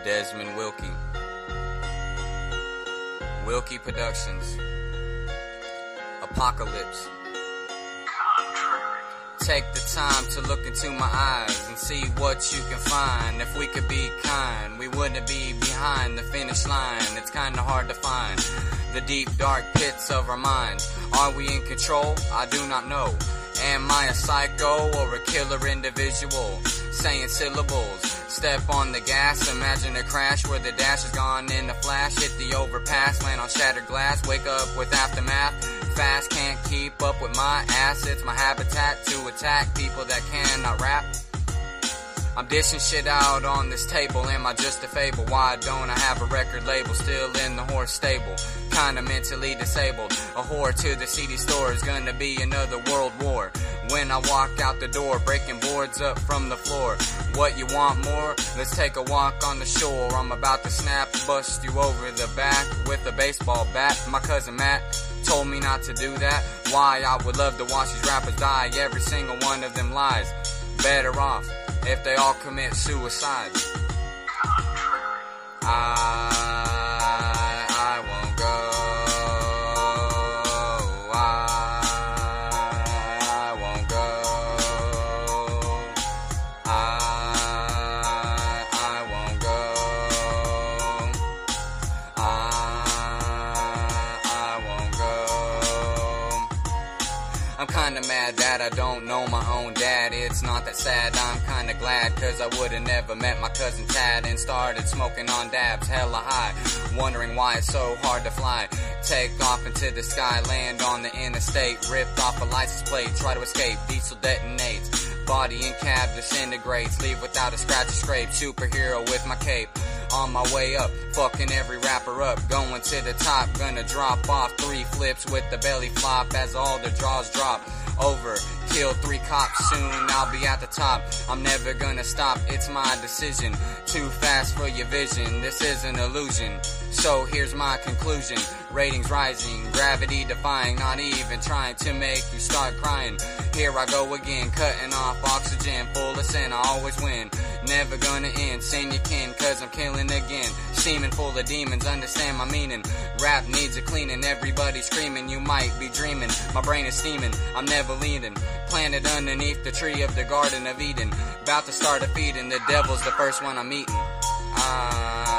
Desmond Wilkie. Wilkie Productions. Apocalypse. Take the time to look into my eyes and see what you can find. If we could be kind, we wouldn't be behind the finish line. It's kinda hard to find the deep dark pits of our minds. Are we in control? I do not know. Am I a psycho or a killer individual? Saying syllables, step on the gas, imagine a crash where the dash is gone in a flash. Hit the overpass, land on shattered glass, wake up with aftermath. Fast, can't keep up with my ass, it's my habitat to attack people that cannot rap. I'm dishing shit out on this table, am I just a fable? Why don't I have a record label still in the horse stable? Kinda mentally disabled, a whore to the CD store is gonna be another world war. When I walk out the door, breaking boards up from the floor. What, you want more? Let's take a walk on the shore. I'm about to snap, bust you over the back with a baseball bat. My cousin Matt told me not to do that. Why? I would love to watch these rappers die, every single one of them lies. Better off if they all commit suicide. I won't go. I won't go. I won't go. I won't go. I'm kinda mad that I don't know my own dad. It's not that sad, I'm kinda glad, cause I would've never met my cousin Tad and started smoking on dabs hella high, wondering why it's so hard to fly. Take off into the sky, land on the interstate, ripped off a license plate, try to escape, diesel detonates, body in cab disintegrates, leave without a scratch or scrape, superhero with my cape. On my way up, fucking every rapper up, going to the top, gonna drop off 3 flips with the belly flop as all the draws drop. Over, kill 3 cops, soon I'll be at the top. I'm never gonna stop, it's my decision. Too fast for your vision, this is an illusion. So here's my conclusion, ratings rising, gravity defying, not even trying to make you start crying. Here I go again, cutting off oxygen, full of sin, I always win. Never gonna end, send your kin, cause I'm killing again. Seeming full of demons, understand my meaning. Rap needs a cleaning, everybody screaming, you might be dreaming. My brain is steaming, I'm never leaning. Planted underneath the tree of the Garden of Eden. About to start a feeding, the devil's the first one I'm eating.